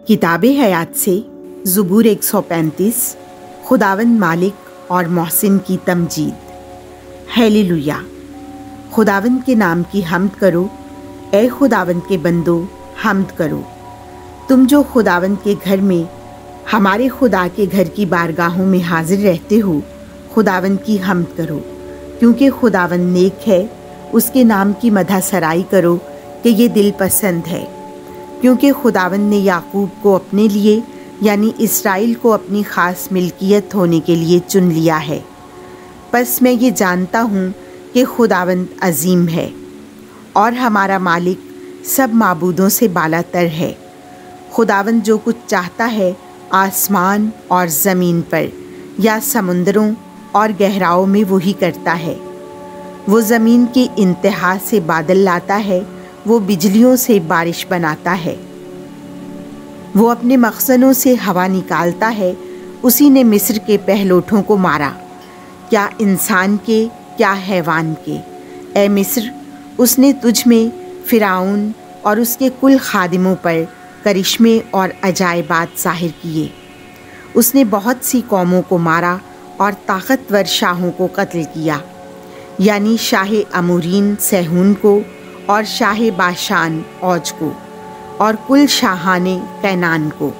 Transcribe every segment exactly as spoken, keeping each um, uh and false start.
किताब हयात से ज़बूर एक सौ पैंतीस। खुदावंद मालिक और मोहसिन की तमजीद। हालेलुया। खुदावंद के नाम की हम्द करो, ए खुदावंद के बंदो हम्द करो। तुम जो खुदावंद के घर में, हमारे खुदा के घर की बारगाहों में हाजिर रहते हो, खुदावंद की हम्द करो, क्योंकि खुदावंद नेक है। उसके नाम की मदह सराई करो कि ये दिल पसंद है। क्योंकि खुदावंद ने याकूब को अपने लिए यानी इसराइल को अपनी ख़ास मिल्कियत होने के लिए चुन लिया है। बस मैं ये जानता हूँ कि खुदावंद अजीम है और हमारा मालिक सब माबूदों से बालातर है। खुदावंद जो कुछ चाहता है आसमान और ज़मीन पर या समुंदरों और गहराओं में वही करता है। वो ज़मीन की इंतहा से बादल लाता है, वो बिजलियों से बारिश बनाता है। वो अपने मखज़नों से हवा निकालता है। उसी ने मिस्र के पहलोठों को मारा, क्या इंसान के क्या हैवान के। ए मिस्र, उसने तुझ में फ़िरौन और उसके कुल खादिमों पर करिश्मे और अजायबात ज़ाहिर किए। उसने बहुत सी कौमों को मारा और ताकतवर शाहों को कत्ल किया, यानी शाह अमोरीन सहून को और शाह बाशान औज को और कुल शाहाने कैनान को।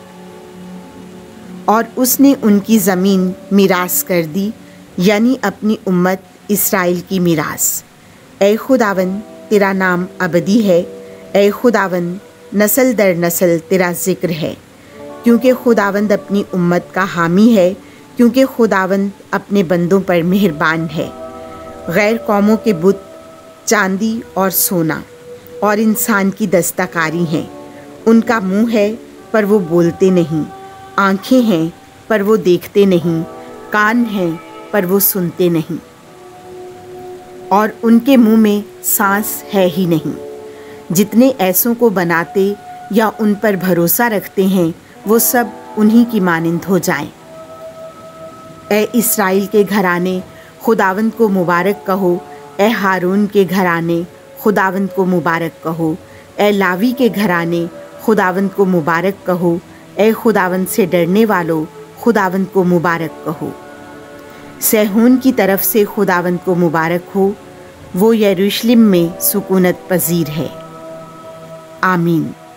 और उसने उनकी ज़मीन मिरास कर दी, यानी अपनी उम्मत इसराइल की मिरास। ए खुदावंद, तेरा नाम अबदी है। ए खुदावंद, नस्ल दर नस्ल तेरा ज़िक्र है। क्योंकि खुदावंद अपनी उम्मत का हामी है, क्योंकि खुदावंद अपने बंदों पर मेहरबान है। गैर कौमों के बुत चांदी और सोना और इंसान की दस्तकारी हैं। उनका मुंह है पर वो बोलते नहीं, आँखें हैं पर वो देखते नहीं, कान हैं पर वो सुनते नहीं, और उनके मुंह में सांस है ही नहीं। जितने ऐसों को बनाते या उन पर भरोसा रखते हैं, वो सब उन्हीं की मानिंद हो जाएं। ए इसराइल के घराने, खुदावंद को मुबारक कहो। ए हारून के घराने, खुदावंद को मुबारक कहो। ए लावी के घराने, खुदावंद को मुबारक कहो। ए खुदावंद से डरने वालों, खुदावंद को मुबारक कहो। सहून की तरफ से खुदावंद को मुबारक हो, वो यरूशलेम में सुकूनत पजीर है। आमीन।